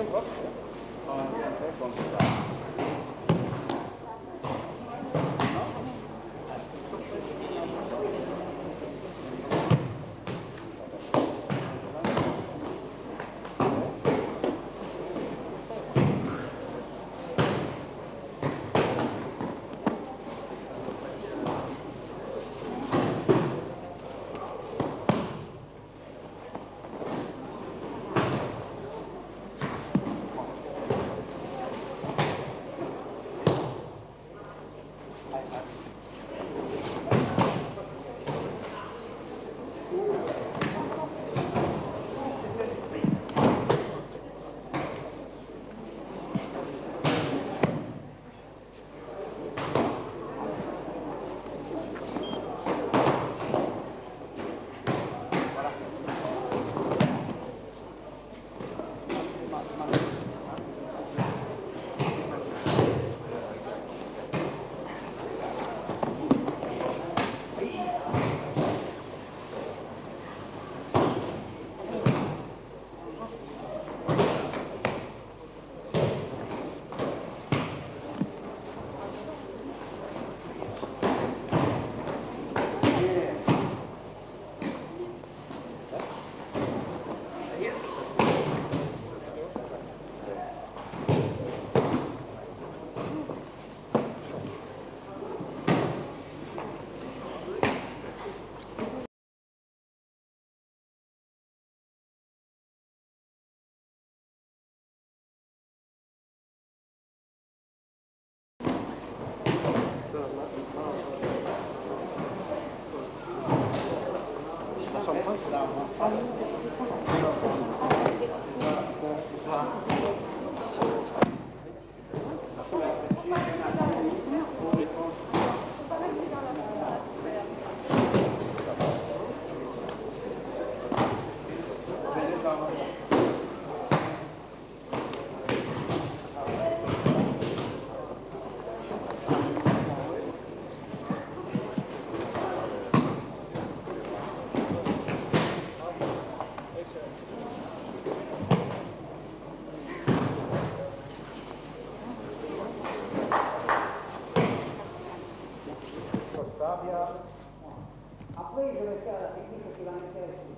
Après, je vais faire la technique qui va m'intéresser.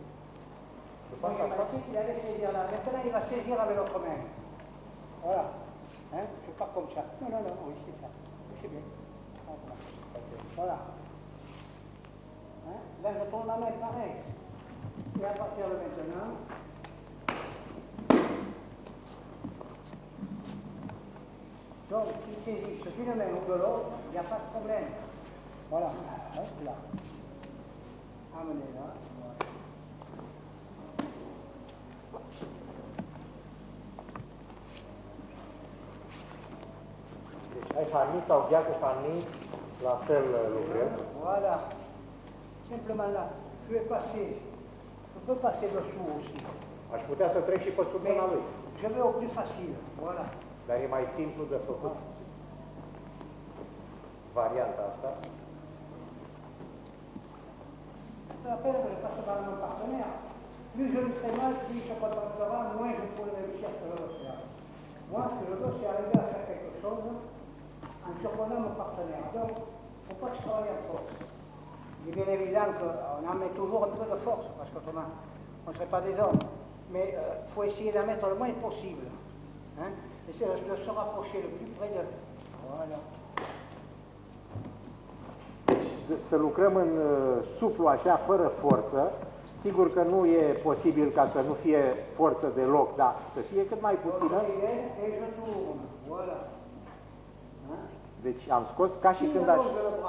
Il allait saisir là. Maintenant, il va saisir avec l'autre main. Voilà. Hein? Je pars comme ça. Non, non, non, oui, c'est ça. C'est bien. Voilà. Hein? Là, je tourne la main pareil. Et à partir de maintenant, donc, il saisit d'une main ou de l'autre, il n'y a pas de problème. Voilà. Hop là. Amenez là. Voilà. Deci ai farnic sau ghea cu farnic, la fel lucrez. Voilà. Simplement là. Je vais passer. Je peux passer dessous aussi. Aș putea să trec și pe sub mâna lui. Je vais au plus facile. Voilà. Dar e mai simplu de făcut varianta asta. La peine que je passe par mon partenaire. Plus je le fais mal, plus il se contractera, moins je pourrai réussir sur le dossier. Moi, ce que je veux, c'est arriver à faire quelque chose en surprenant mon partenaire. Donc, il ne faut pas que je travaille en force. Il est bien évident qu'on en met toujours un peu de force, parce qu'autrement, on ne serait pas des hommes. Mais il faut essayer d'en mettre le moins possible. Hein? Essayer de se rapprocher le plus près de... Voilà. Deci să lucrăm în suplu așa, fără forță. Sigur că nu e posibil ca să nu fie forță deloc, dar să fie cât mai puțină. Deci am scos ca și când aș...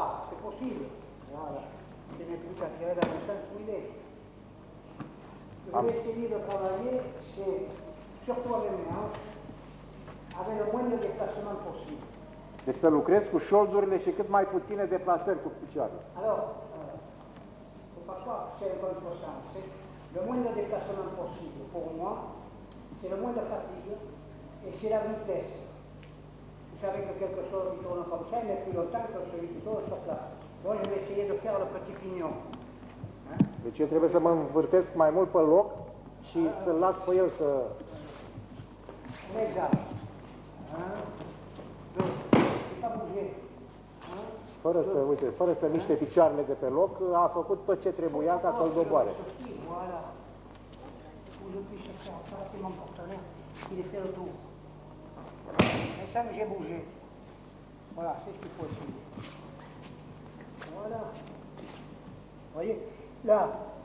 Je vais essayer de travailler, c'est surtout avec mes hanches, avec le moins de déplacement possible. Deci să lucrez cu șoldurile și cât mai puține deplasări cu picioarele. Alors, parfois, c'est un contresens. Le moins de déplacement possible pour moi, c'est le moins de fatigue et c'est la vitesse. Vous savez que quelque chose qui tourne comme ça, il met plus longtemps que celui qui tourne sur place. Moi, je vais essayer de faire le petit pignon. Hein? Deci eu trebuie să mă învârtesc mai mult pe loc și să-l las pe el să... Exact. Pas bouger. Fără să miște picioarele de pe loc, a făcut tot ce trebuia ca să-l doboare. Voilà. Où je puisse faire arrêter mon partenaire, il est fait le tour. Et ça, j'ai bougé. Voilà, c'est ce qu'il faut essayer. Voilà. Vous voyez, là,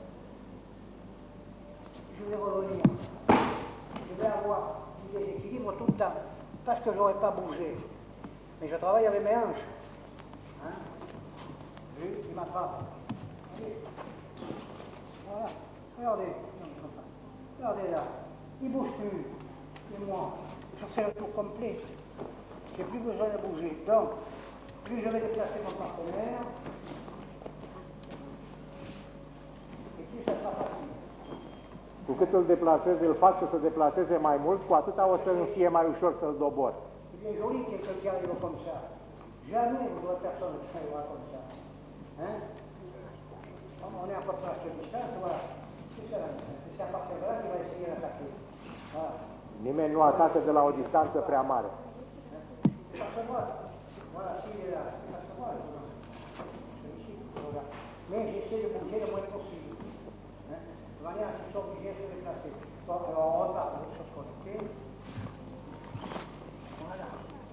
je vais revenir. Je vais avoir du déséquilibre tout le temps, parce que je n'aurais pas bougé. Mais je travaille avec mes hanches. Hein? Vu, il m'attrape. Voilà, regardez. Regardez là, il ne bouge plus. Et moi, je fais le tour complet. Je n'ai plus besoin de bouger. Donc, plus je vais déplacer mon partenaire, et plus ça sera facile. Cu cât îl deplasez, îl fac să se deplaseze mai mult, cu atâta o să-mi fie mai ușor să-l dobor. C'est bien joli quelqu'un qui arrive comme ça. Jamais vous aurez personne qui arrivera comme ça. Hein? On est à peu près à cette distance, voilà. C'est ça la distance. C'est à partir de là qu'il va essayer d'attaquer. Voilà. Nimeni nu atacă de la o distanță prea mare. Ça se voit. Voilà, s'il est là, ça se voit. Ici, voilà. Mais j'essaie de bouger le moins possible. Hein? De manière à ce qu'ils soient obligés de se déplacer. Bon, alors on repart de l'autre côté. Voilà.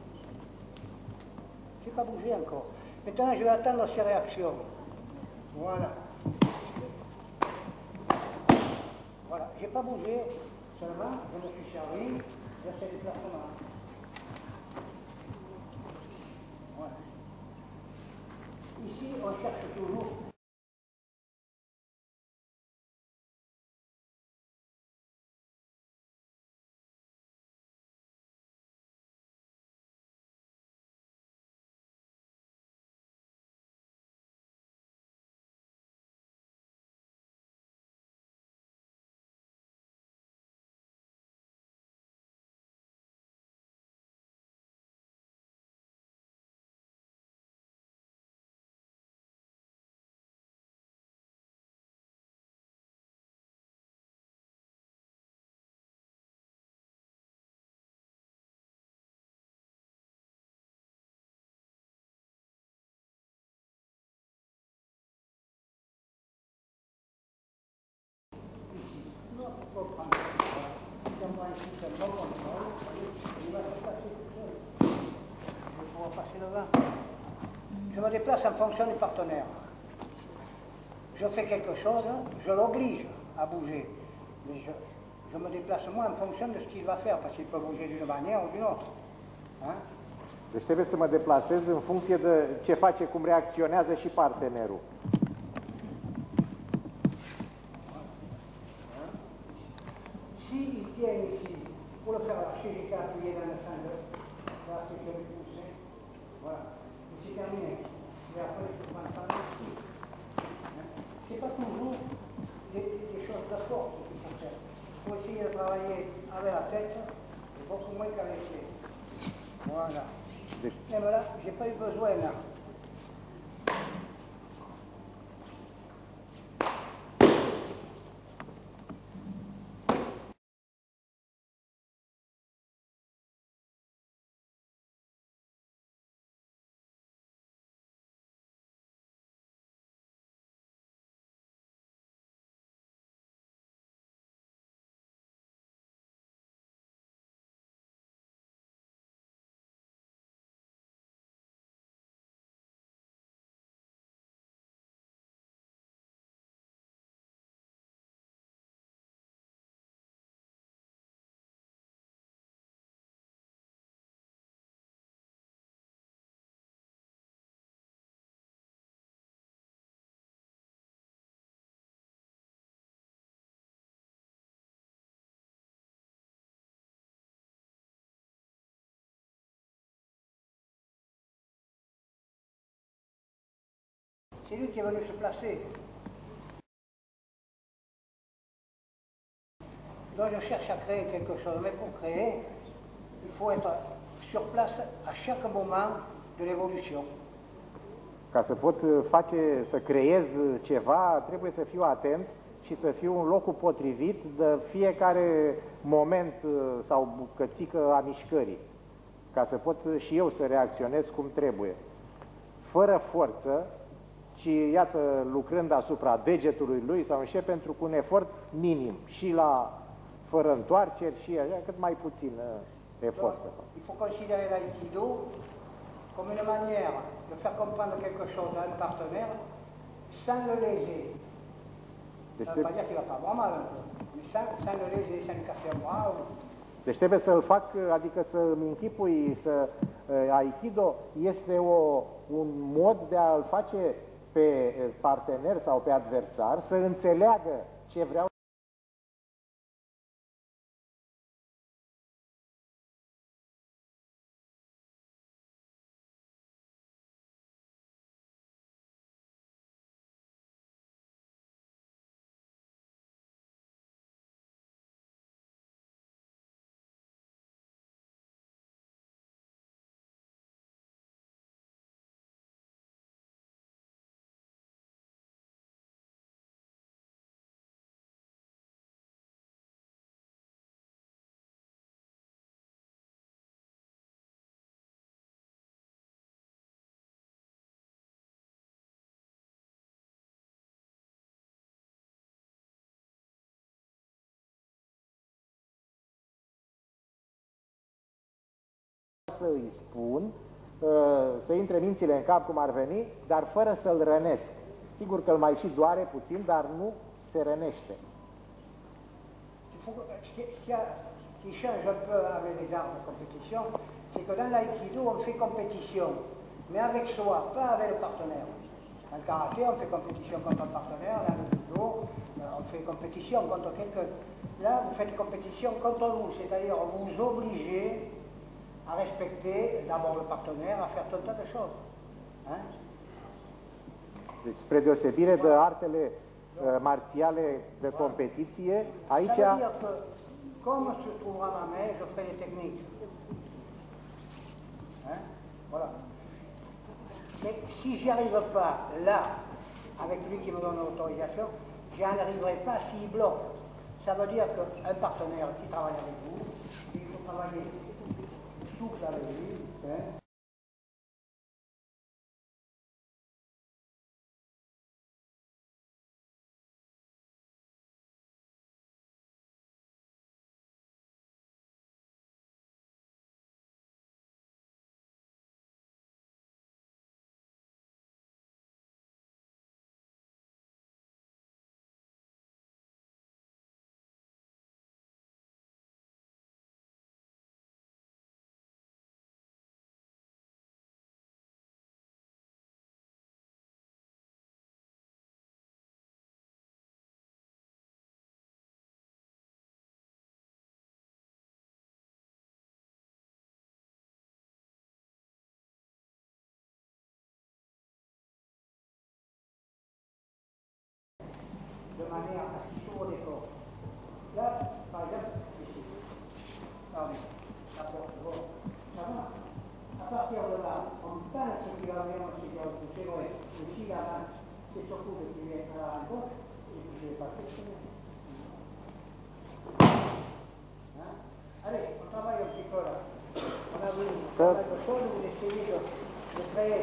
Je n'ai pas bougé encore. Maintenant, je vais attendre ces réactions. Voilà. Voilà, je n'ai pas bougé, seulement je me suis servi de ces déplacements. Voilà. Ici, on cherche toujours. Je me déplace en fonction du partenaire. Je fais quelque chose, je l'oblige à bouger. Mais je me déplace moi en fonction de ce qu'il va faire, parce qu'il peut bouger d'une manière ou d'une autre. Hein? Deci trebuie să mă deplasez în funcție de ce face, cum reacționează și partenerul. Si il tient ici, pour le faire lâcher, j'ai qu'à appuyer dans le sens de là, c'est que je vais pousser. Voilà. Et c'est terminé. Et après, je peux prendre ça ici. C'est pas toujours des choses de force qu'il faut faire. Il faut essayer de travailler avec la tête, et beaucoup moins qu'avec les pieds. Voilà. Même là, j'ai pas eu besoin là. C'est lui qui est venu se placer. Donc je cherche à créer quelque chose, mais pour créer, il faut être sur place à chaque moment de l'évolution. Ca să pot face, să creez ceva, trebuie să fiu atent și să fiu în locul potrivit de fiecare moment sau bucățică a mișcării, ca să pot și eu să reacționez cum trebuie. Fără forță, ci iată, lucrând asupra degetului lui sau înșe pentru un efort minim și la fără întoarceri și așa, cât mai puțin efort. Il faut considérer l'aïkido comme une manière de faire comprendre quelque chose à un partenaire sans le léser. Ça ne veut pas dire qu'il va pas avoir mal un peu, mais sans le léser, sans lui casser un bras. Deci trebuie să-l fac, adică să-mi închipui, Aikido este un mod de a-l face pe partener sau pe adversar să înțeleagă ce vreau. Să îi spun, să intre mințile în cap cum ar veni, dar fără să-l rănesc. Sigur că îl mai și doare puțin, dar nu se rănește. Ce qui change un peu avec les arts de compétition, c'est que dans l'aïkido, on fait compétition, mais avec soi, pas avec le partenaire. Dans le karaté, on fait compétition contre le partenaire, dans le judo, on fait compétition contre quelqu'un. Là, vous faites compétition contre vous, c'est-à-dire vous vous obligez à respecter d'abord le partenaire, à faire tout un tas de choses. Hein? Deci, spre deosebire de artele marțiale de competiție, aici... Ça veut dire que, comme se trouvera ma main, je ferai des techniques. Hein? Voilà. Mais si j'y arrive pas là, avec lui qui me donne l'autorisation, j'y arriverai pas s'il bloque. Ça veut dire qu'un partenaire qui travaille avec vous, il faut travailler souple avec lui. Hein? De manière à ce qu'il s'ouvre des portes. Là, par exemple, ici. La porte, bon, ça va. À partir de là, on pense qu'il va venir aussi bien repousser, ouais. Et si la main, c'est surtout qui vient à la rencontre, et puis je vais passer très bien. Hein? Allez, on travaille un petit peu là. On a vu pas mal de choses, vous essayez de créer.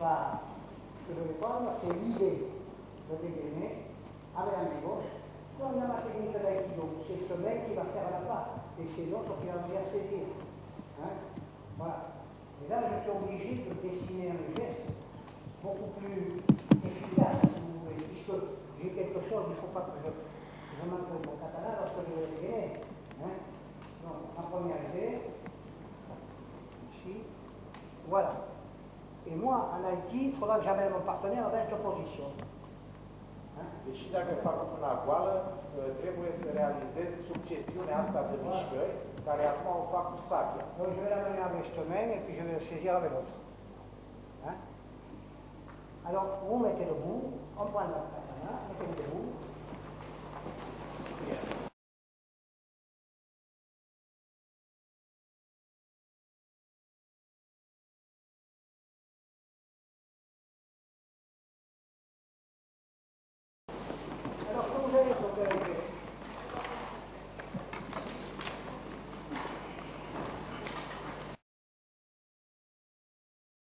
ce que je vais prendre, c'est l'idée de dégainer avec la main gauche. Comme dans la technique d'aïkido, c'est ce mec qui va faire la part et c'est l'autre qui va venir saisir. Hein? Voilà. Et là, je suis obligé de dessiner un geste beaucoup plus efficace, si vous voulez, puisque j'ai quelque chose, il ne faut pas que je m'entraîne mon catalan lorsque je vais dégainer. Hein? Donc, ma première idée, ici, voilà. Et moi, en Haïti, il faudra que j'amène mon partenaire dans cette position. Deși dacă fac o până goală, trebuie să realizez succesiunea asta de mișcări, care acum o fac cu sabia. Donc je vais l'amener avec cette main et puis je vais le saisir avec l'autre. Hein? Alors, vous mettez debout, on prend notre katana, mettez-le debout. Alors, quand vous allez s'organiser,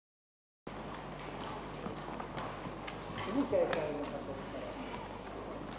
c'est vous qui avez fait une façon de faire.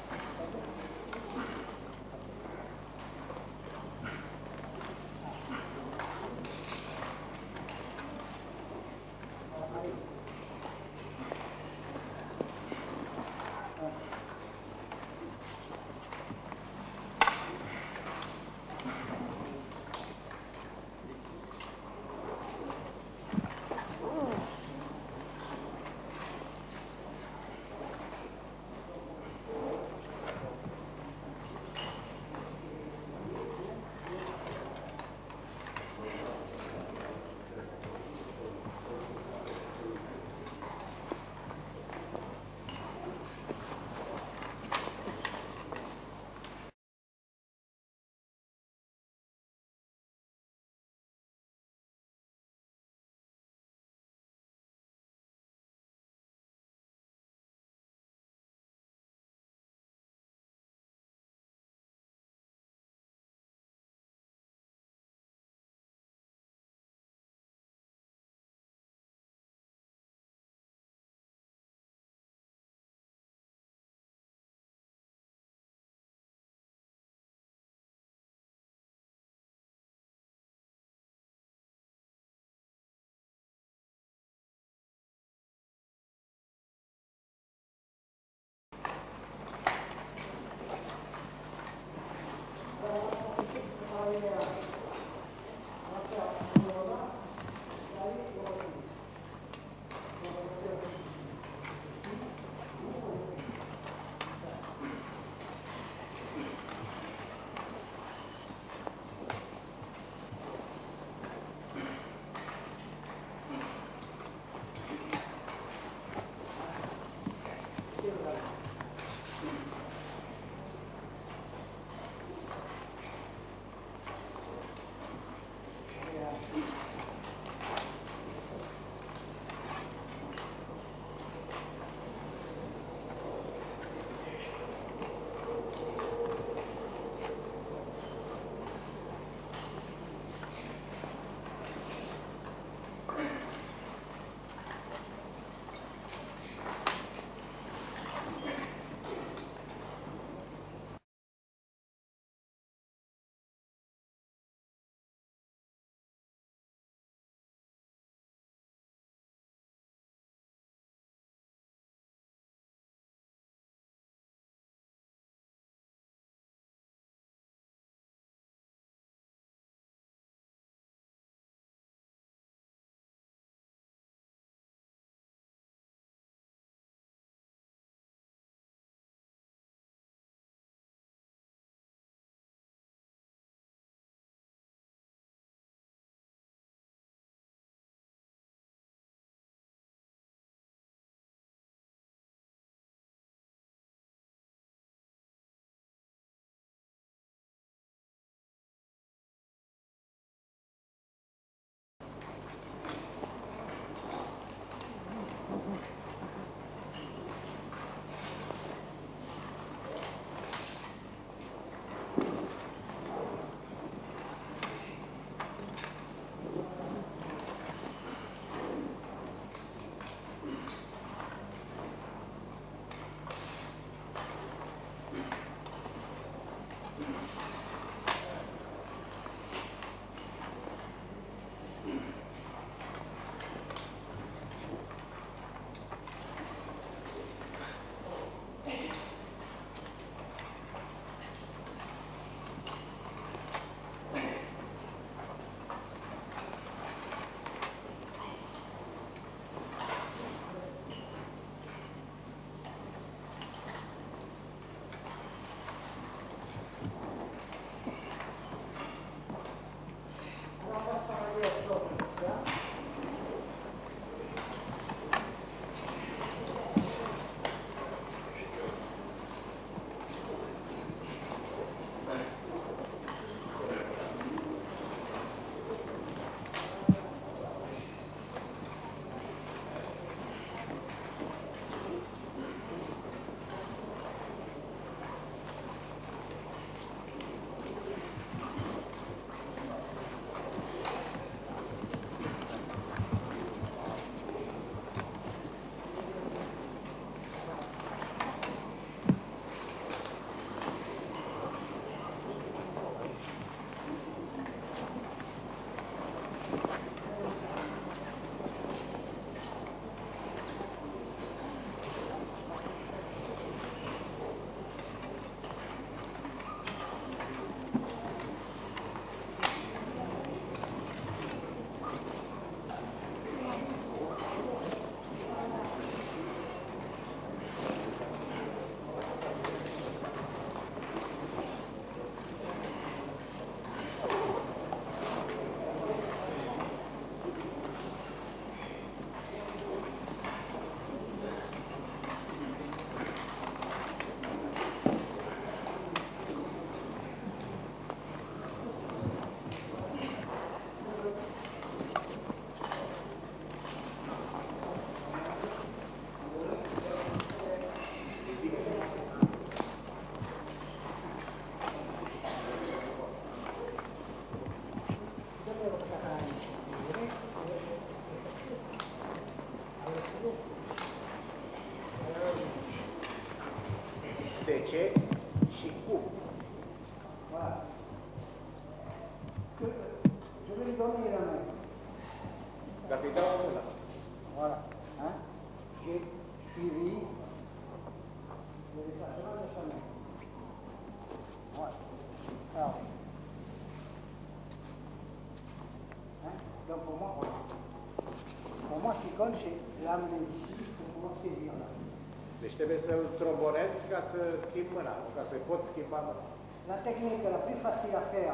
Donc pour moi, voilà. Pour moi, ce qui compte, c'est l'amener ici pour pouvoir saisir là. Deci trebuie să-l trombonez ca să schimb mâna, ca să pot schimba mâna. La technique la plus facile à faire,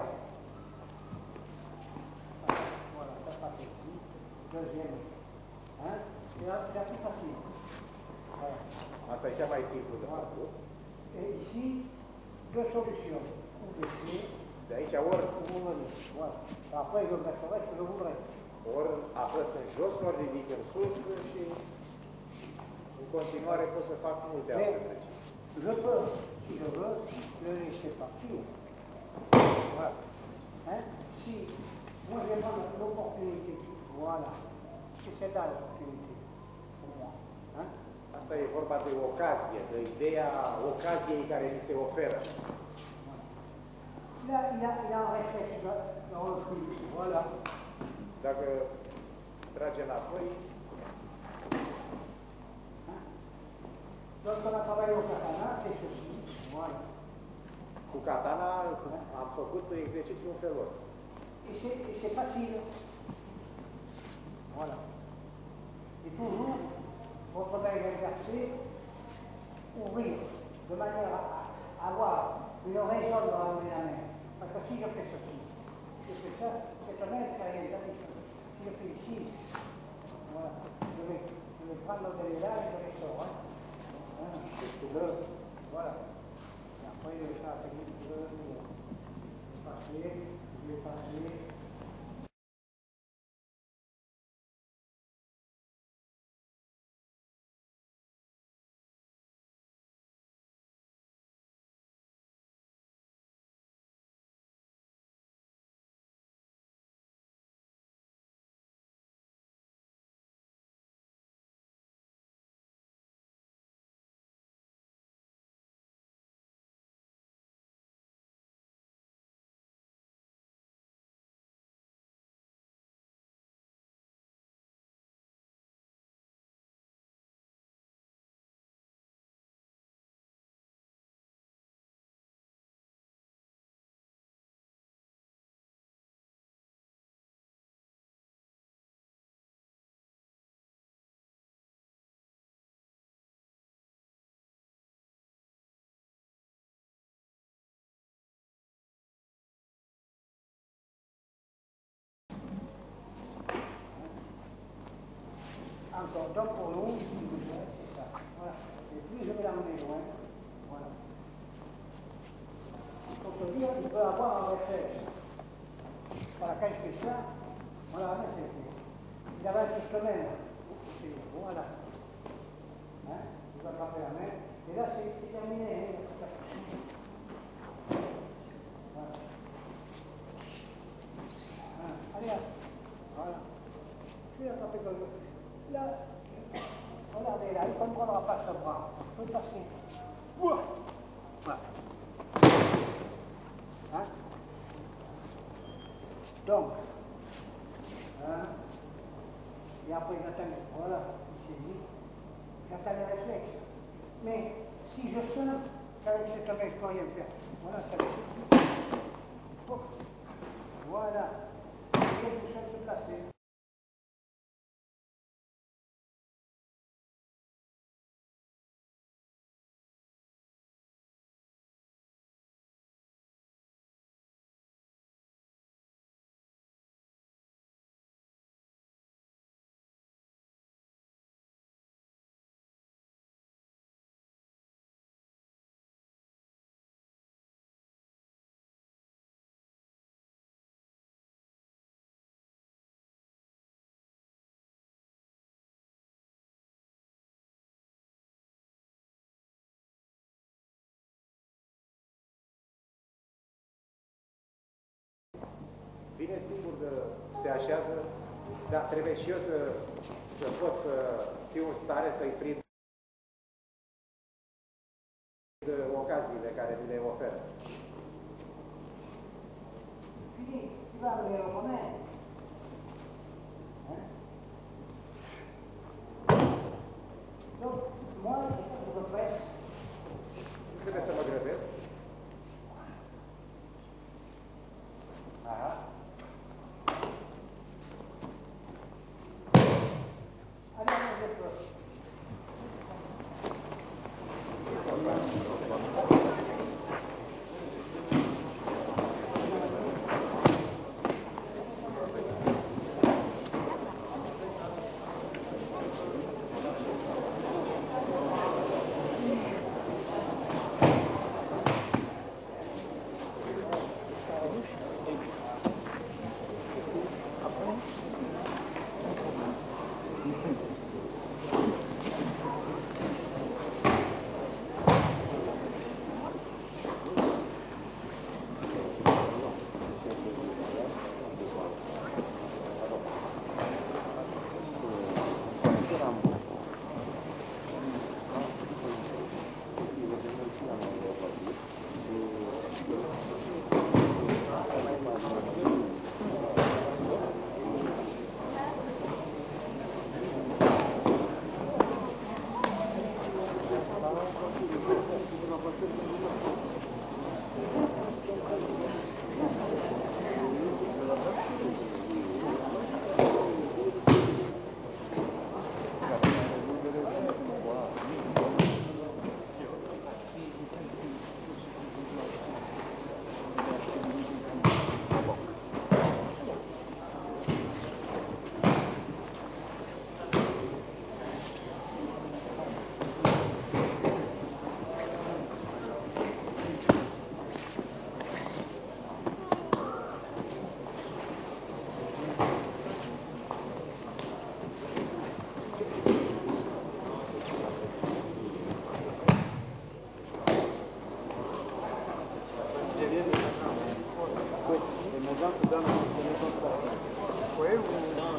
voilà, ça passe ici, deuxième, hein, c'est la plus facile. Voilà. Asta e cea mai simplu de făcut. Et ici, deux solutions. Ou baisser, De aici ori, ou revenir. Voilà. Après, je mettrai ce que je voudrais. ori apăs în jos, ori ridic în sus și în continuare pot să fac multe alte treceri. Je peux, si je veux, le laisser partir. Voilà. Hein? Si moi j'ai vraiment l'opportunité, voilà. C'est celle-là l'opportunité pour moi. Hein? Asta e vorba de ocazie, de ideea ocaziei care mi se oferă. Il a un réflexe dans le prix. Voilà. Dacă trage înapoi, Donc on a travaillé au katana, c'est ceci. Voilà. cu katana am făcut exercițiul în felul ăsta. Et c'est facile. Voilà. Et toujours, votre main inversée, ouvrir, de manière à avoir une raison de ramener la main. Parce que si je fais ceci, je fais ça, cette main ne fait rien d'aller. Si je fais ici, voilà, je vais prendre de là et je les sors. Hein. Voilà. Et après, je vais faire la technique de passer, je vais passer. Encore, donc pour nous, c'est ça. Voilà. Et plus je vais l'amener loin, voilà. Pour te dire, il peut avoir un réflexe. Voilà, quand je fais ça, voilà, là, c'est fait. Il avait un instrument, là. Voilà. Hein? Il va frapper la main. Et là, c'est terminé. Hein? Voilà. Hein? Allez, là. Voilà. Je vais attraper comme ça. Là, regardez là, il ne comprendra pas ce bras. Il peut passer. Voilà. Hein? Donc, hein? Et après j'attends, voilà, il s'est dit, j'attends les réflexes. Mais si je sens qu'avec cette oreille, je ne peux rien faire, voilà, ça va. Voilà. Et tout seul se placer. Vine singur, se așează, dar trebuie și eu să pot să fiu în stare să-i prind ocaziile care mi le oferă. Fini, tu vas venir au moment. Donc, moi, je me presse. Trebuie să mă grăbesc. Aha. Les gens se donnent comme ça. Oui, ou...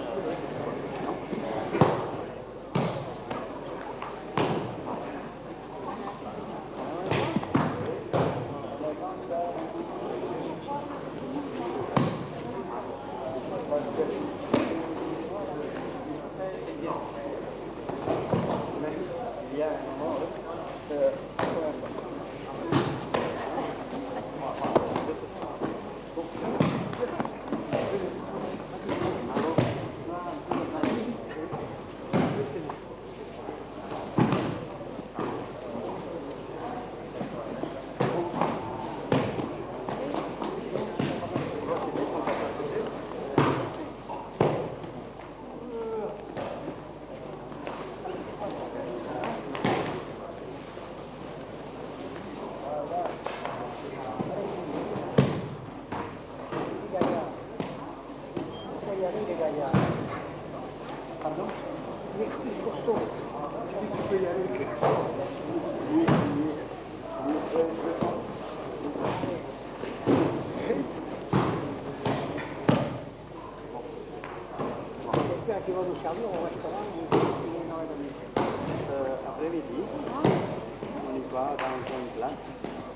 Pardon? Il est costaud. Tu peux y aller. Oui, quelqu'un qui va nous servir au restaurant, il est énormément. Après-midi, on y va dans une place.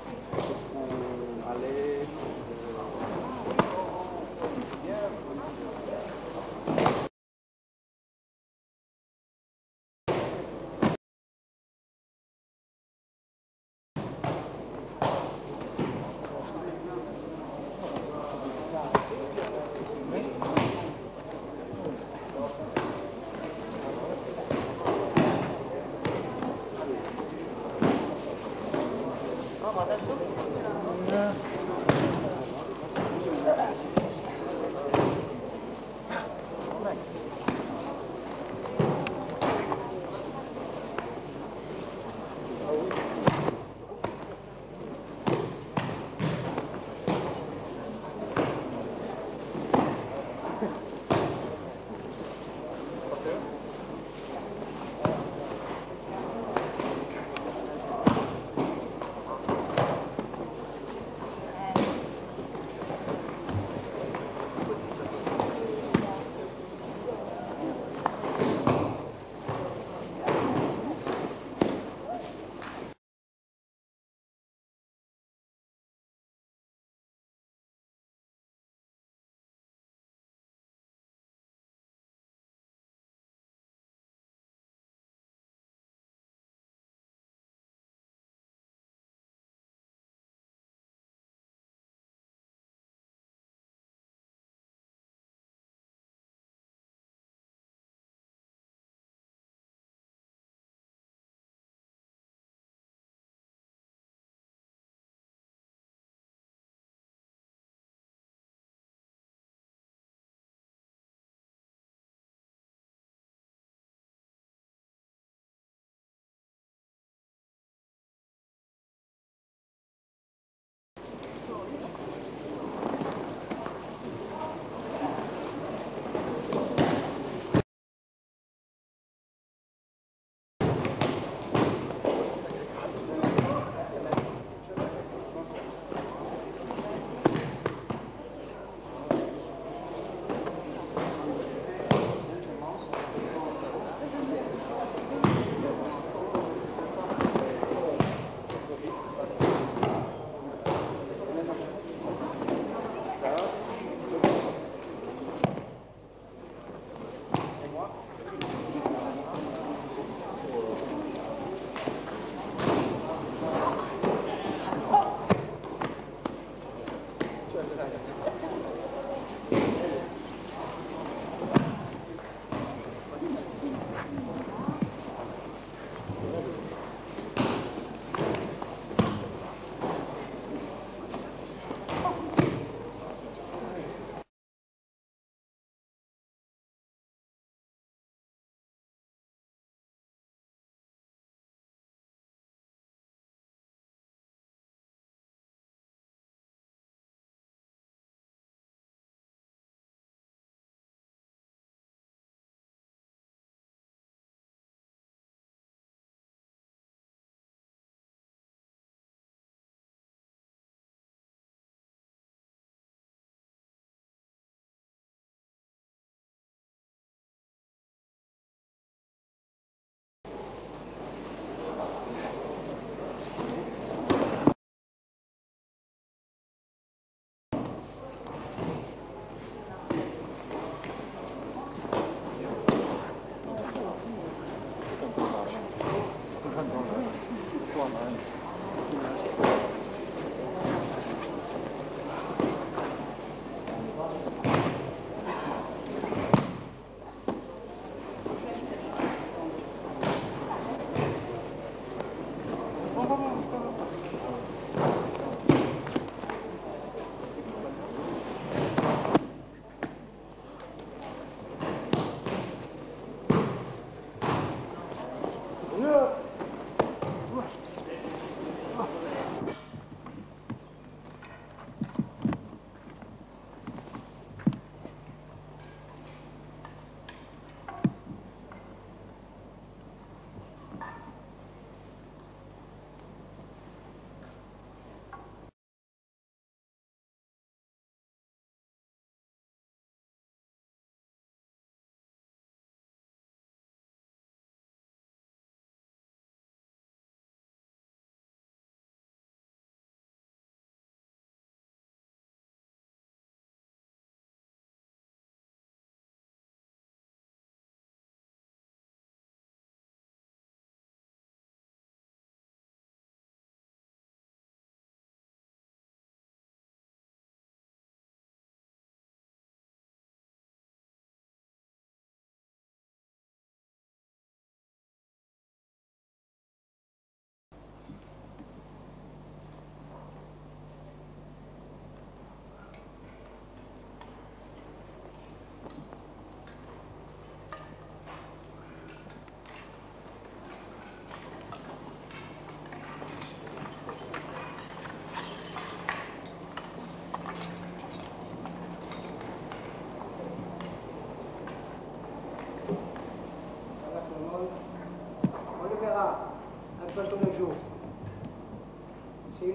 On allait...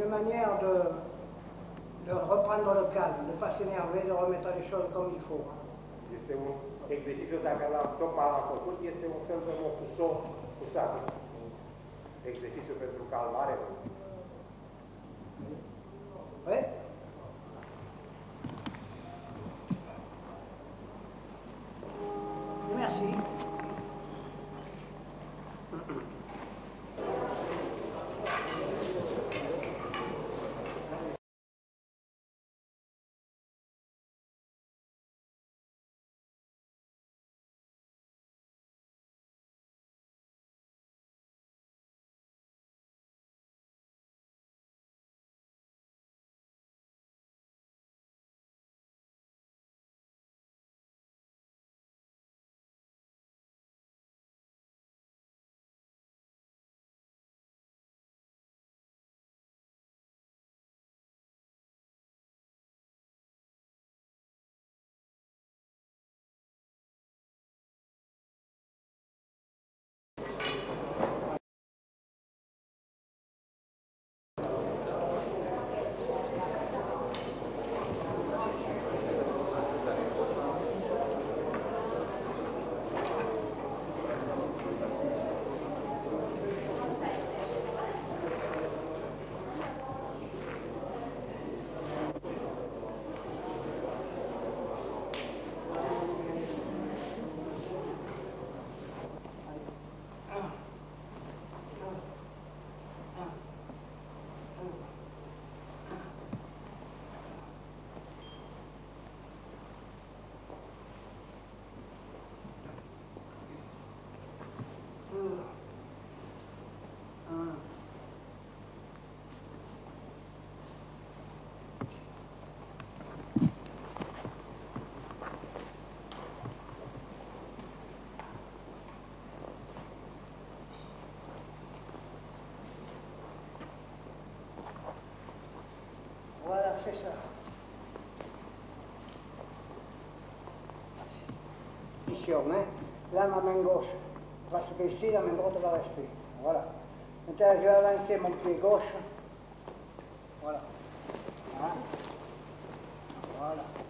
une manière de reprendre le calme, de ne pas s'énerver, de remettre les choses comme il faut. Este un exercițiu ăsta care tocmai l-am făcut, este un fel de mocusor cu sabe. Exercițiu pentru calmare. Oui. Merci. Voilà, c'est ça. Position, hein. Là, ma main gauche va se baisser, la main droite va rester. Voilà. Maintenant, je vais avancer mon pied gauche. Voilà. Hein. Voilà.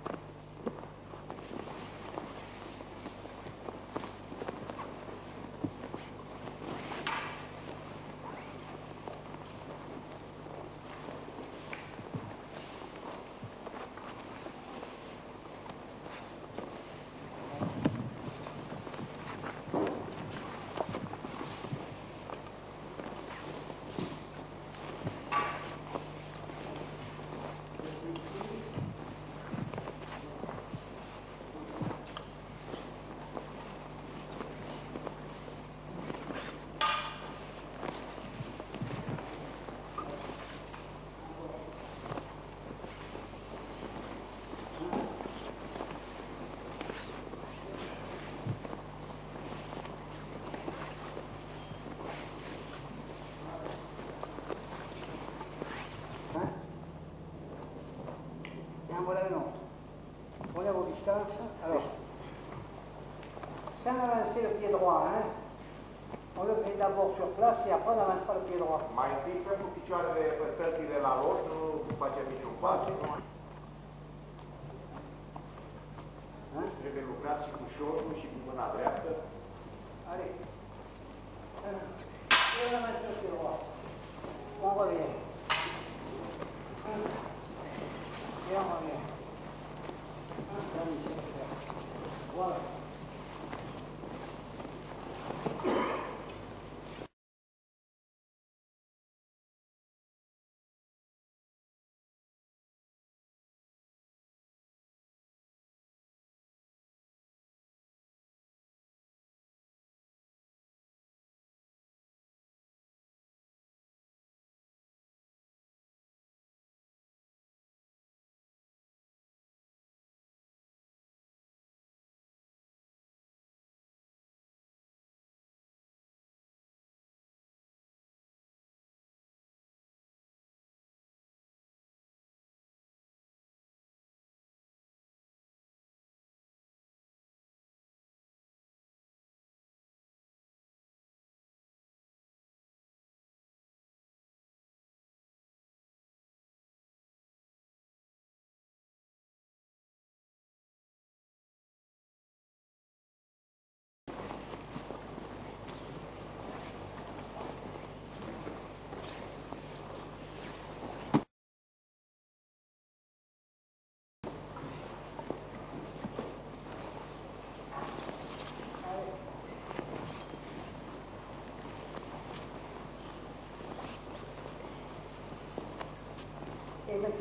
Voilà une autre. Prenez vos distances. Alors, sans avancer le pied droit, hein. On le fait d'abord sur place et après on n'avance pas le pied droit. Mai întâi stăm cu picioarele pe tălpile la loc, nu facem niciun pas. Trebuie lucrat și cu șorul și cu mâna dreaptă. Allez. Et on avance le pied droit. On revient. Et on revient. Voilà.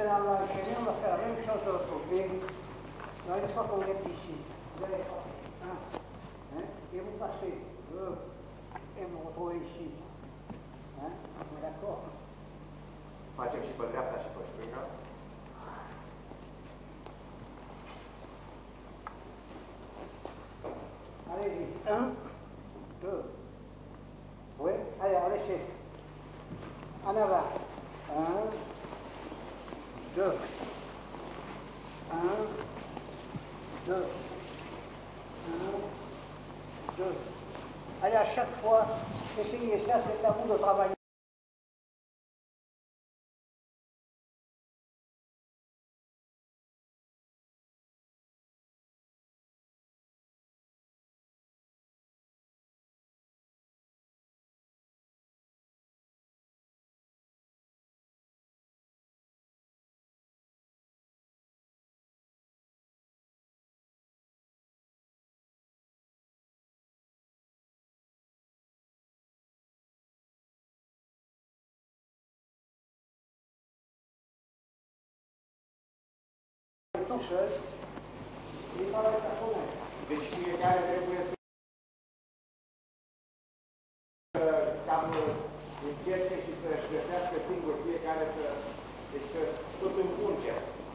maintenant on va enchaîner, on va faire la même chose de l'autre côté. Alors, une fois qu'on est ici, vous allez faire un, hein, et vous passez deux, et vous retrouvez ici. Hein, on est d'accord? Facem și pe dreapta și pe stânga. Allez-y. Un, deux. Oui, allez, laissez. En avant. Un, deux. Un, deux. Un, deux. Allez, à chaque fois, essayez ça, c'est à vous de travailler. Tout seul, il parle avec la fenêtre. Deci fiecare trebuie să cam încerce și să-și găsească singur fiecare să... Deci să tot împunge.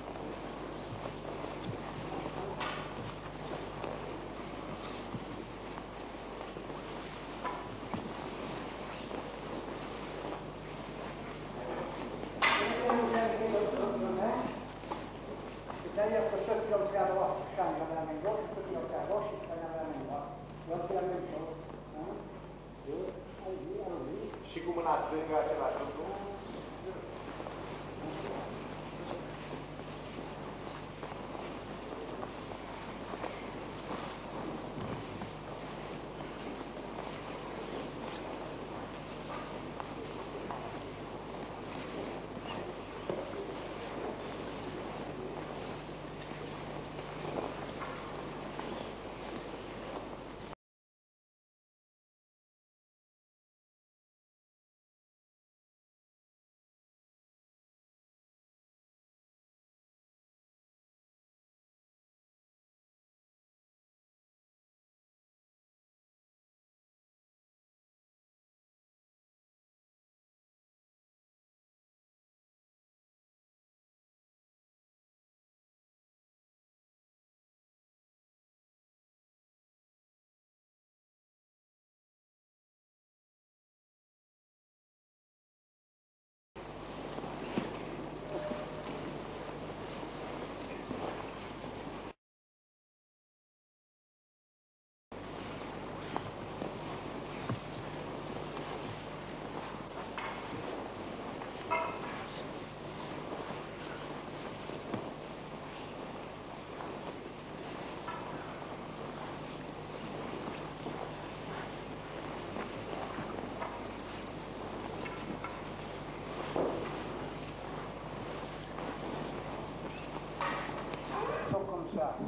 C'est-à-dire que ceux qui ont fait à droite changent à la main gauche, ceux qui ont fait à gauche, ils prennent à la main droite. Donc c'est la même chose. Un, deux, allez-y, allez-y. Și cu mâna stângă același lucru. Ça.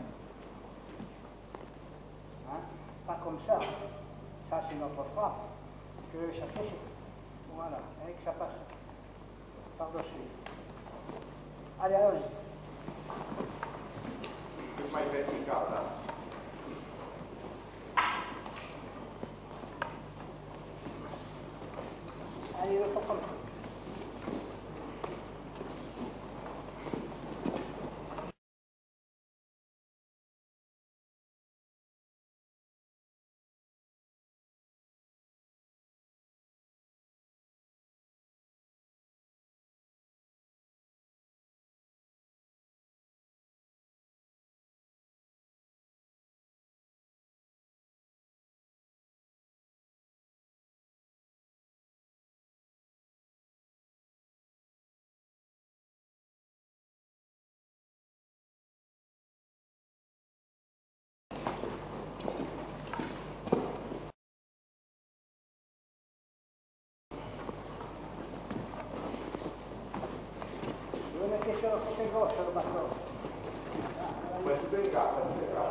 Hein? Pas comme ça. Ça, c'est notre frappe. Que ça fait. Voilà. Et que ça passe par-dessus. Allez, allons-y. Cât mai vertical, da? Allez, le fond comme ça. Mettez sur le côté gauche le bateau. Pe stânga, pe stânga.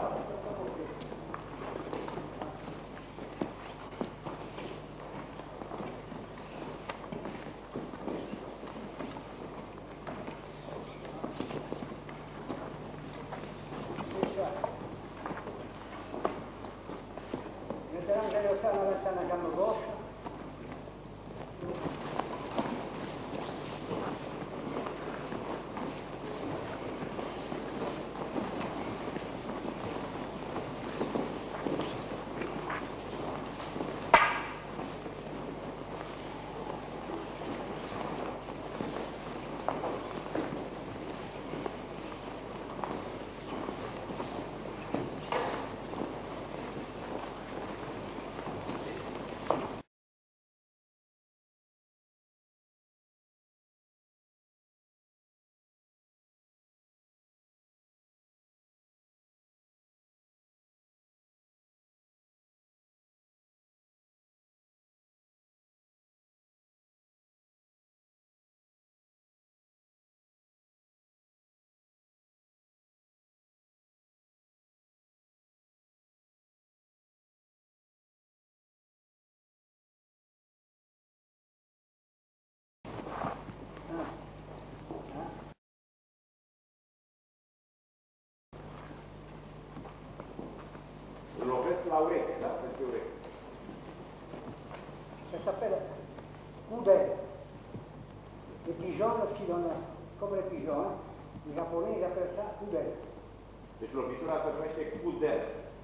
comme les pigeons, hein. Les Japonais, ils appellent ça kudel. Deci lovitura se numește cudel.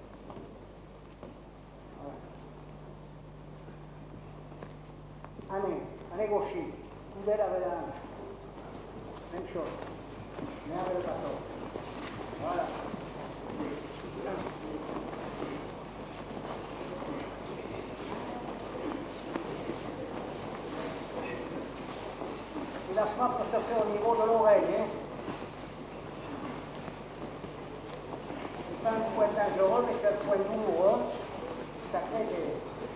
Année gauchie, kudel avec la même chose, mais avec le bâton. Voilà. Et la frappe se fait au niveau de l'oreille. Hein. C'est pas un point dangereux, mais c'est un point douloureux. Ça crée des...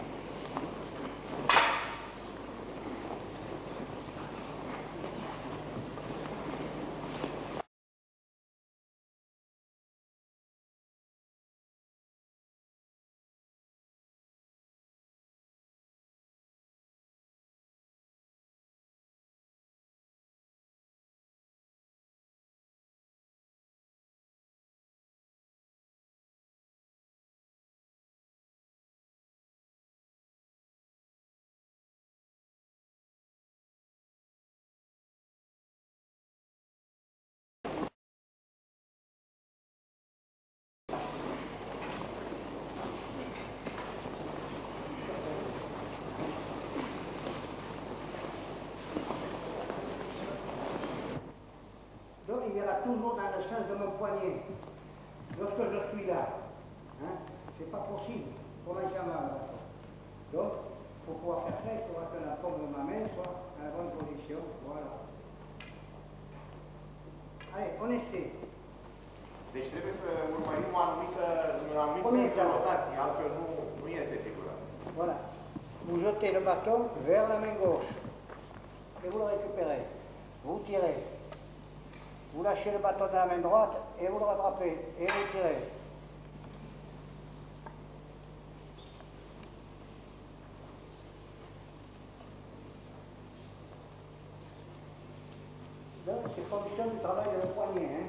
Donc il ira toujours dans le sens de mon poignet. Lorsque je suis là, hein, c'est pas possible pour un chaman. Donc, pour pouvoir faire ça, il faudra que la paume de ma main soit à la bonne position. Voilà. Allez, on essaie. Deci trebuie să urmărim un anumit sens de rotație, altfel nu iese figura. Voilà. Vous jetez le bâton vers la main gauche et vous le récupérez. Vous tirez. Vous lâchez le bâton de la main droite et vous le rattrapez et vous tirez. Donc, c'est condition du travail de le poignet. Hein.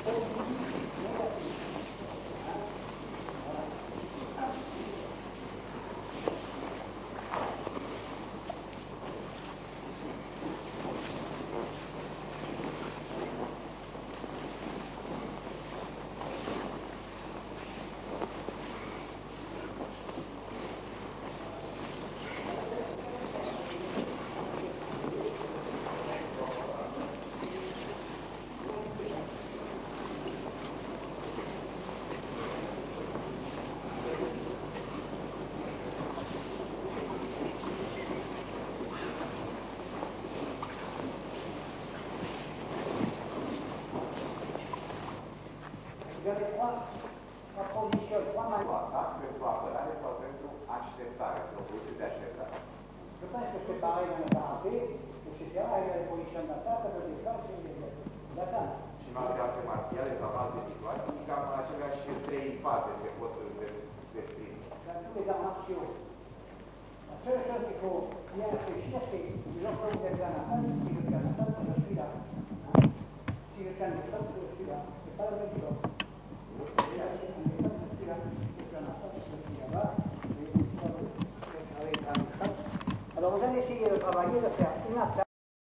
Je les crois, la position, trois manières. Da? Pentru apărare sau pentru așteptare, propoziție de așteptare. Je pense que c'est pareil dans le canapé, etc. Il y a les positions d'attaque, de défense et d'attaque. Și în alte arte marțiale sau în alte situații, cam aceleași trei faze se pot descrie. Dans tous les arts martiaux. La seule chose qu'il faut bien réfléchir, c'est lorsque vous êtes en attaque, si je suis en attaque, je suis là. Hein? Si je suis en défense, je suis là. C'est pas la même chose. Alors vous allez essayer de travailler, de faire une attaque.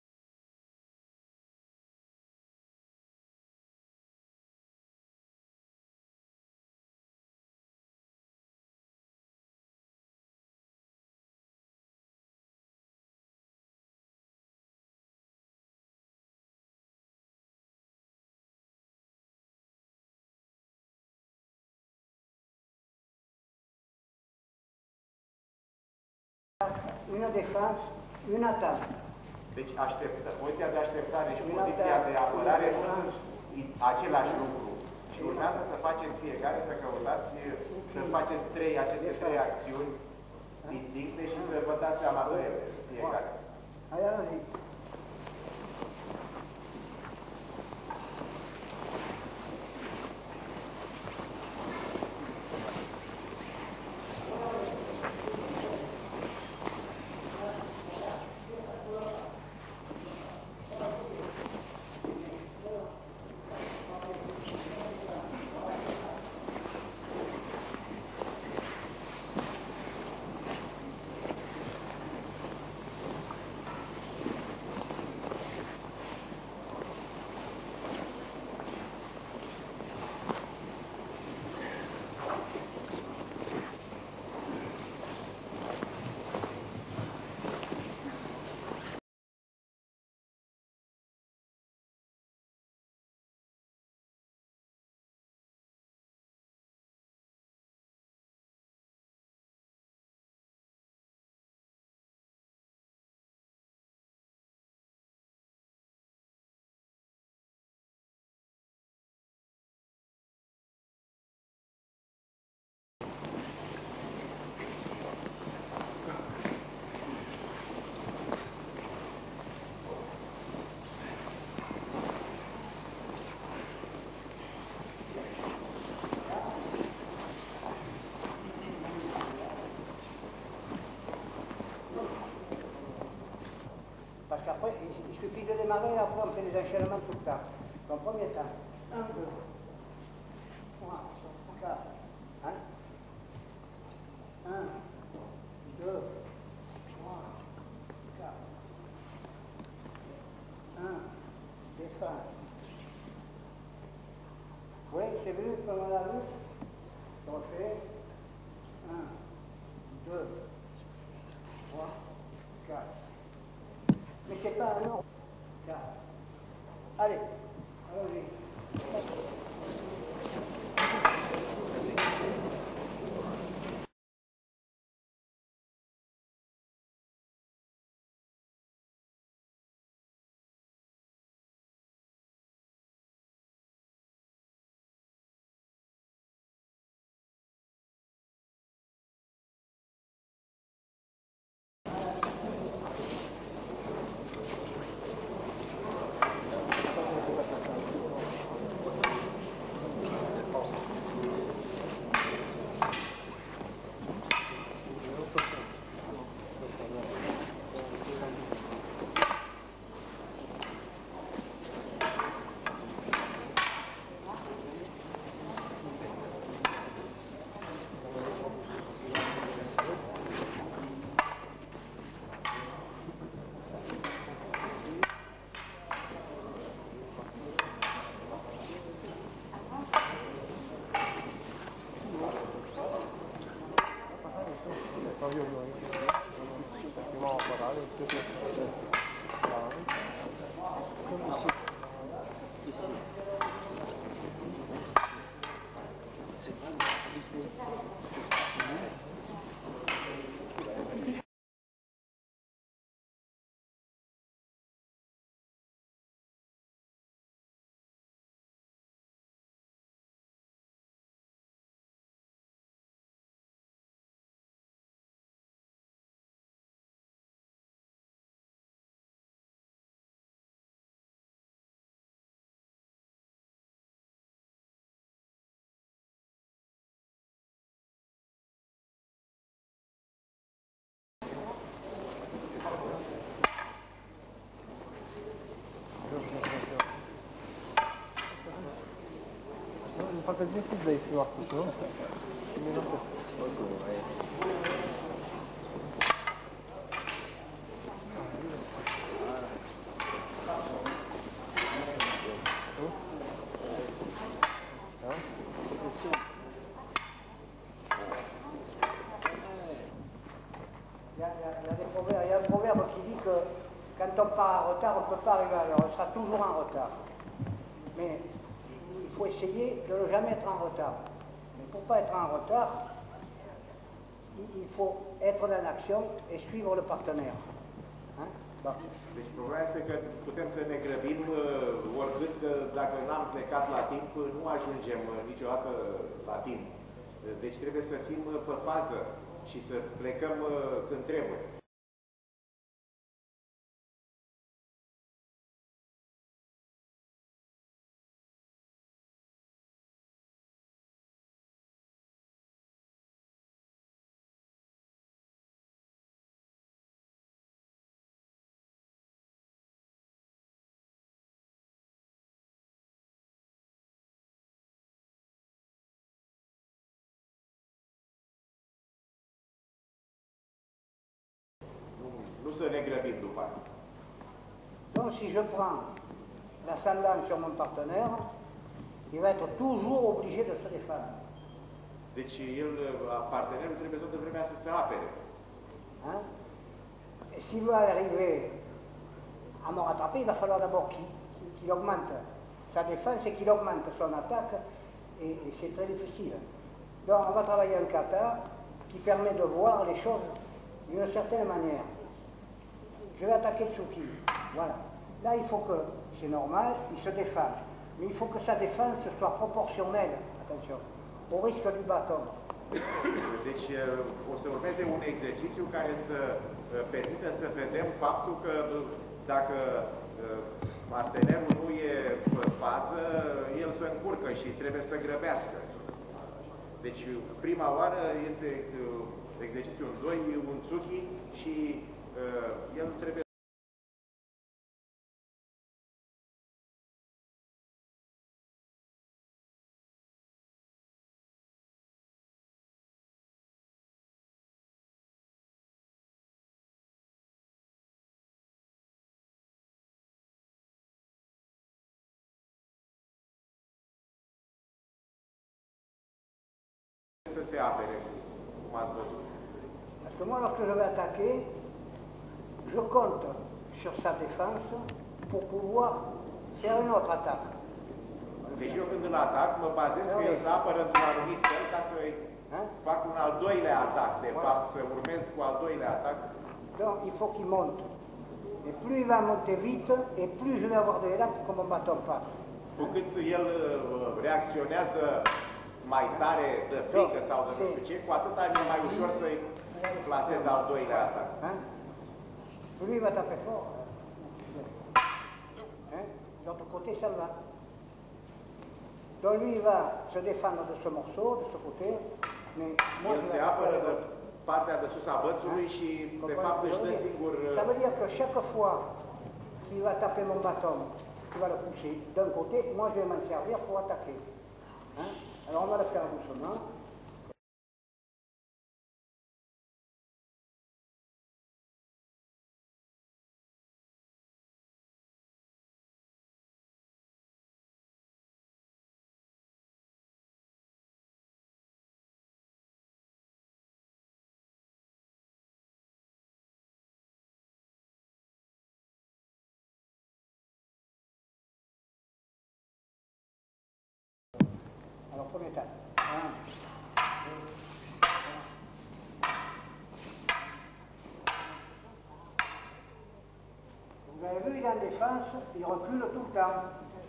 Une défense, une attaque. Deci poziția de așteptare și poziția de apărare nu sunt același lucru. Și urmează să faceți fiecare, să căutați, să faceți aceste trei acțiuni distincte și să vă dați seama de ele, fiecare. Allez. Parce qu'après, il suffit de démarrer et après on fait des enchaînements tout le temps. Donc, premier temps, 1, 2, 3, 4, hein? 1, 2, 3, 4, 1, défense. Oui, c'est vu comme on l'a vu? On fait 1, 2, 3, 4. Mais c'est pas un ordre. Allez, allons-y. facă deschis de aici, nu? Il y a un proverbe qui dit que quand on part en retard, on ne peut pas arriver à l'heure, on sera toujours en retard. Mais il faut essayer de ne jamais être en retard. Mais pour ne pas être en retard, il faut être dans l'action et suivre le partenaire. Hein? Bon. Deci problema este că putem să ne grăbim oricât dacă n-am plecat la timp, nu ajungem niciodată la timp. Deci trebuie să fim pe fază și să plecăm când trebuie. Nu să ne grăbim după aia. Donc si je prends l'ascendant sur mon partenaire, il va être toujours obligé de se défendre. Deci el, partenerul trebuie toată vremea să se apere. Hein? Et s'il veut arriver à me rattraper, il va falloir d'abord qu'il augmente sa défense et qu'il augmente son attaque, et c'est très difficile. Donc on va travailler un kata qui permet de voir les choses d'une certaine manière. Je vais attaquer Tsuki, voilà. Là, il faut que, c'est normal, il se défende. Mais il faut que sa défense soit proportionnelle, attention, au risque du bâton. Deci o să urmeze un exercițiu care să permită să vedem faptul că dacă partenerul nu e pe fază, el se încurcă și trebuie să grăbească. Deci prima oară este exercițiul 2, un Tsuki și el trebuie să se apere, cum ați văzut. Parce que moi, lorsque je vais attaquer, je compte sur sa défense pour pouvoir faire une autre attaque. Deci eu când îl atac, mă bazez că el se apără într-un anumit fel ca să fac un al doilea atac, de fapt, să urmez cu al doilea atac. Donc, il faut qu'il monte. Et plus il va monter vite, et plus je vais avoir de l'élan pour que mon bâton passe. Cu cât el reacționează mai tare de frică sau de nu știu ce, cu atât e mai ușor să-i plasez al doilea atac. Lui il va taper fort. De l'autre côté, ça va. Donc lui, il va se défendre de ce morceau, de ce côté, mais moi, El se apără de partea de sus a bățului și, de fapt, își dă singur... Ça veut dire que chaque fois qu'il va taper mon bâton, qu'il va le pousser d'un côté, moi, je vais m'en servir pour attaquer. Hein? Alors, on va le faire doucement. Alors, premier temps. 1, 2, 3. Vous avez vu, il est en défense, il recule tout le temps.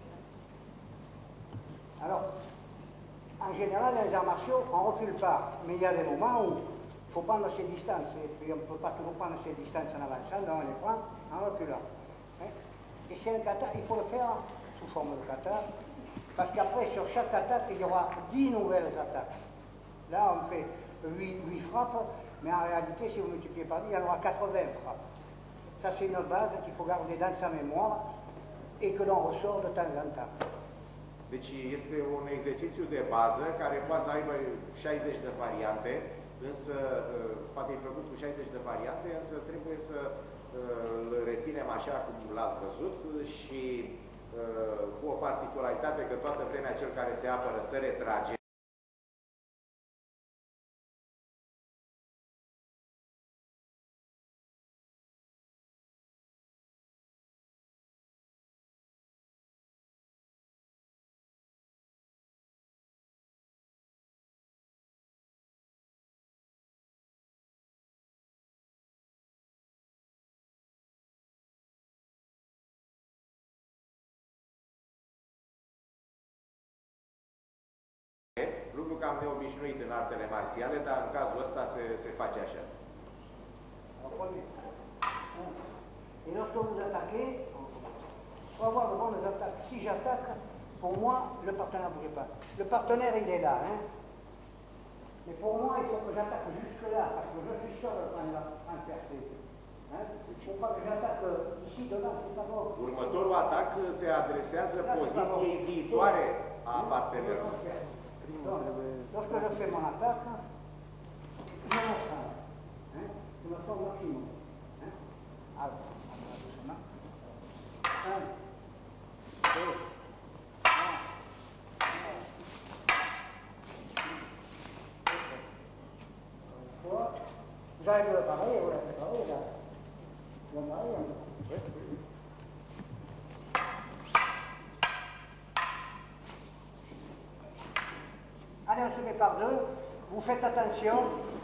Alors, en général, dans les arts martiaux, on ne recule pas. Mais il y a des moments où il faut prendre ses distances. Et puis, on ne peut pas toujours prendre ses distances en avançant, donc on les prend en reculant. Et c'est un kata, il faut le faire sous forme de kata. Parce qu'après, sur chaque attaque, il y aura 10 nouvelles attaques. Là, on fait 8 frappes, mais en réalité, si vous multipliez par 10, il y en aura 80 frappes. Ça, c'est une base qu'il faut garder dans sa mémoire et que l'on ressort de temps en temps. Deci este un exercițiu de bază care poate să aibă 60 de variante, însă poate fi făcut cu 60 de variante, însă trebuie să îl reținem așa cum l-ați văzut și cu o particularitate că toată vremea cel care se apără se retrage. Lucru cam neobișnuit în artele marțiale, dar în cazul ăsta se face așa. Et lorsque vous attaquez, il faut avoir le bon des attaques. Si j'attaque, pour moi, le partenaire ne bouge pas. Le partenaire, il est là. Hein. Mais pour moi, il faut que j'attaque jusque-là, parce que je suis sûr de prendre un percé. Hein. Il ne faut pas que j'attaque ici, de là, c'est pas bon. Următorul atac se adresează poziției viitoare a partenerului. Lorsque je fais mon attaque, je me sens. Hein. Je me sens au maximum. Hein. Alors, doucement. 1, 2, 3. Vous avez le pareil, vous l'avez pareil là. Le pareil, hein. Allez, on se met par deux. Vous faites attention.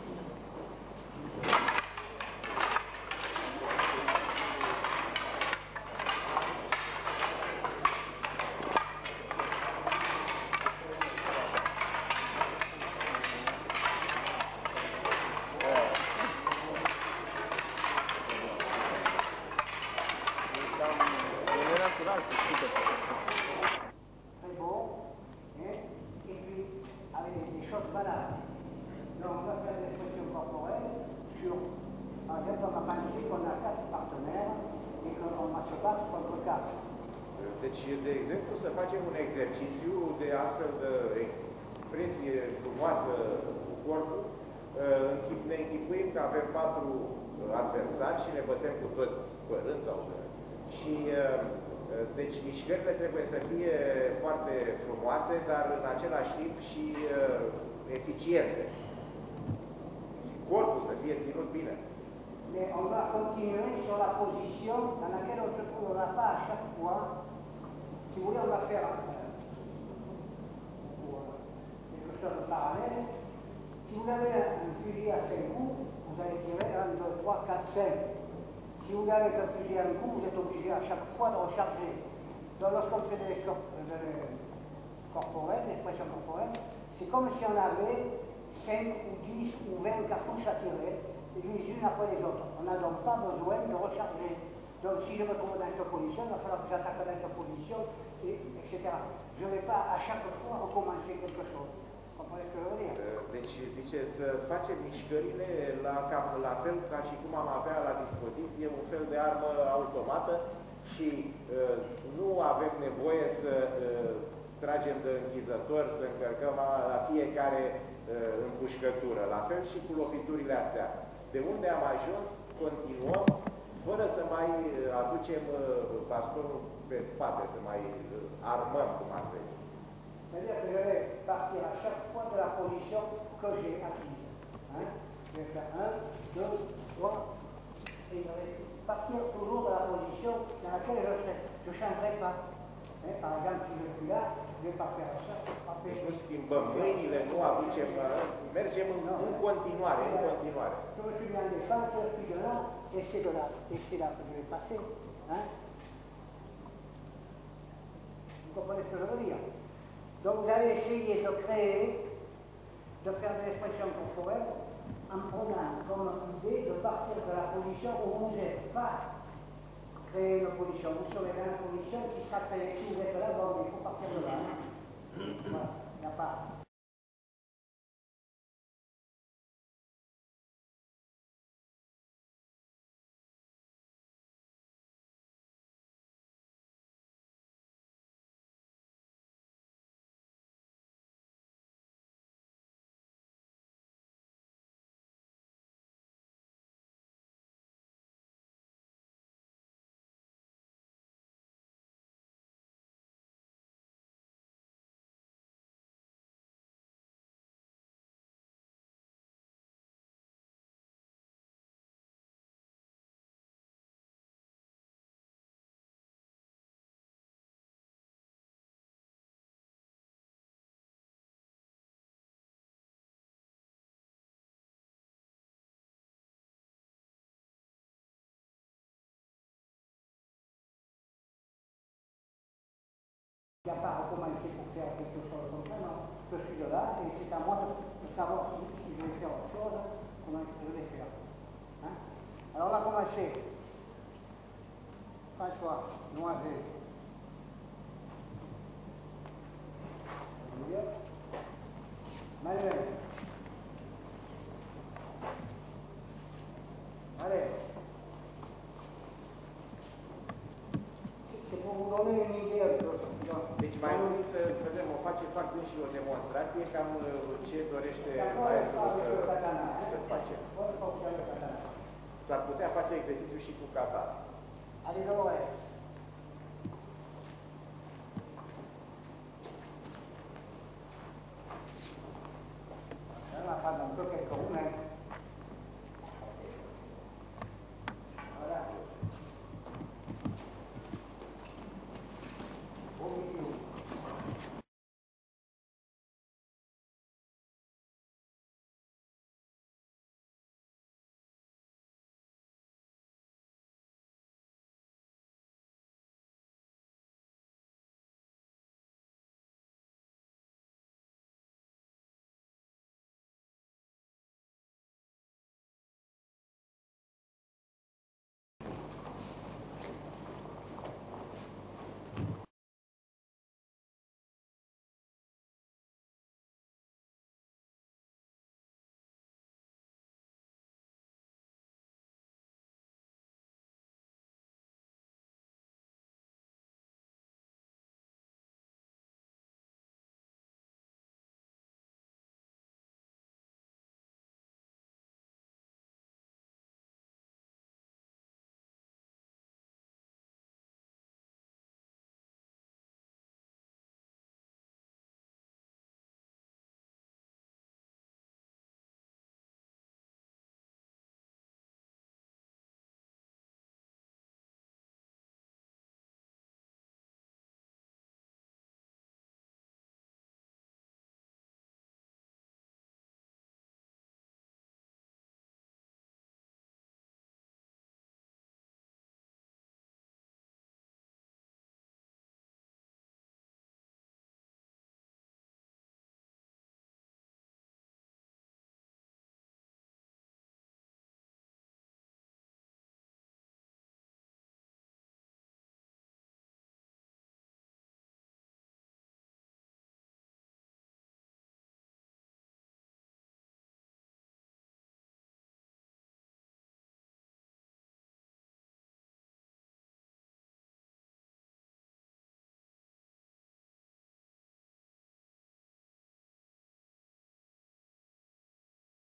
Très beau. Hein? Et puis, avec des choses valables. Donc, on va faire des expressions corporelles sur, par exemple, on va penser qu'on a 4 partenaires et qu'on va se battre contre 4. Deci, de exemplu, să facem un exercițiu de astfel de expresie frumoasă cu corpul. Ne închipuim că avem 4 adversari și ne bătem cu toți pe rând sau și deci mișcările trebuie să fie foarte frumoase, dar în același timp și eficiente. Corpul să fie ținut bine. Mais on va continuer sur la position dans laquelle on ne se trouvera pas à chaque fois. Si vous voulez, on va faire quelque chose de parallèle. Si vous avez un fusil à 5 coups, vous allez tirer 1, 2, 3, 4, 5. Si vous avez un fusil à un coup, vous êtes obligé à chaque fois de recharger. Donc lorsqu'on fait des corporelles, des expressions corporelles, c'est comme si on avait 5 ou 10 ou 20 cartouches à tirer, les unes après les autres. On n'a donc pas besoin de recharger. Donc si je me trouve dans cette position, il va falloir que j'attaque dans cette position, etc. Je ne vais pas à chaque fois recommencer quelque chose. Comprenez ce que je veux dire? Deci zice să facem mișcările cam la fel ca și cum am avea la dispoziție un fel de armă automată și nu avem nevoie să tragem de închizător, să încărcăm la fiecare împușcătură. La fel și cu loviturile astea. De unde am ajuns, continuăm, fără să mai aducem bastonul pe spate, să mai armăm cum ar trebui. C'est-à-dire que je vais partir à chaque fois de la position que j'ai acquise. Hein? Je vais faire 1, 2, 3, et je vais partir toujours de la position dans laquelle je ne changerai pas. Hein? Par exemple, si je suis là, je ne vais pas faire ça. Deci nu schimbăm mâinile, nu aducem, mergem în continuare, în continuare. Je me suis mis en défense, je suis de là, et c'est de là. Et c'est là que je vais passer. Hein? Vous comprenez ce que je veux dire? Donc vous allez essayer de créer, de faire des expressions corporelles en prenant comme idée de partir de la position où vous êtes, pas créer une position. Vous serez dans une position qui sera créée. Si vous êtes là, bon, il faut partir de là. Hein. Voilà, il n'y a pas. Il n'y a pas à recommencer pour faire quelque chose comme ça, non. Je suis de là et c'est à moi de savoir si je vais faire autre chose, comment je vais faire. Hein? Alors on va commencer. François, Noisette. Manuel. Allez. C'est pour vous donner une idée de tot. Deci mai întâi să vedem, fac bine și o demonstrație cam ce dorește maestru să facem. S-ar putea face exercițiu și cu kata. Adică,